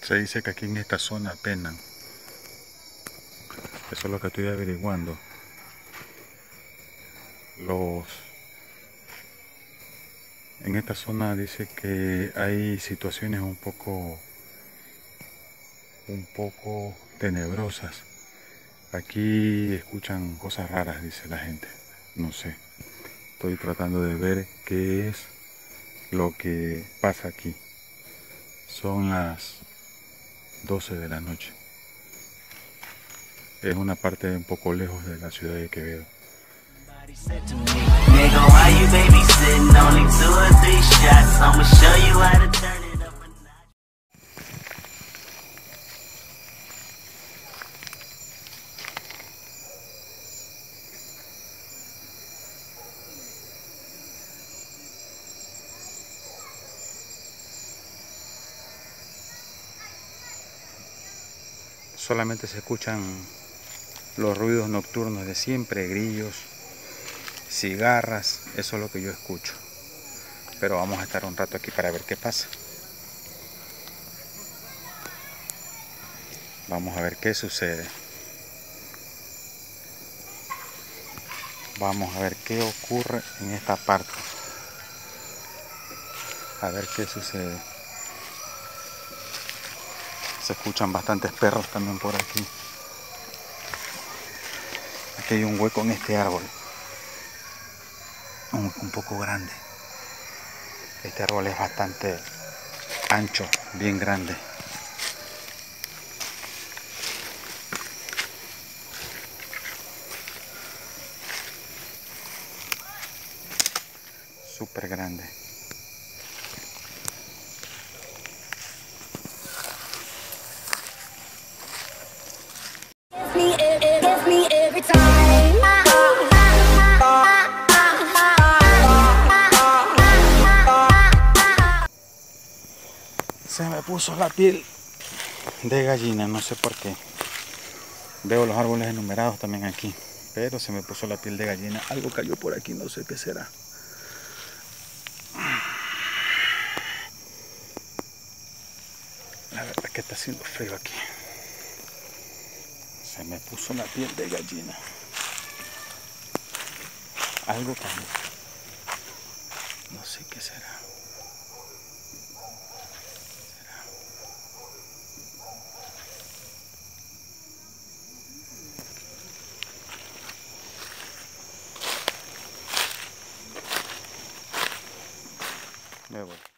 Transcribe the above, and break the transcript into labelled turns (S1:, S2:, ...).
S1: Se dice que aquí en esta zona penan. Eso es lo que estoy averiguando. En esta zona dice que hay situaciones un poco tenebrosas. Aquí escuchan cosas raras, dice la gente. No sé. Estoy tratando de ver qué es lo que pasa aquí. Son las 12 de la noche. Es una parte un poco lejos de la ciudad de Quevedo. Solamente se escuchan los ruidos nocturnos de siempre, grillos, cigarras, eso es lo que yo escucho. Pero vamos a estar un rato aquí para ver qué pasa. Vamos a ver qué sucede. Vamos a ver qué ocurre en esta parte. A ver qué sucede. Se escuchan bastantes perros también por aquí. Aquí hay un hueco en este árbol. Un poco grande. Este árbol es bastante ancho, bien grande. Súper grande. Se me puso la piel de gallina, no sé por qué. Veo los árboles enumerados también aquí, pero se me puso la piel de gallina. Algo cayó por aquí, no sé qué será. La verdad que está haciendo frío aquí. Se me puso la piel de gallina. Algo cayó. No sé qué será. Me voy.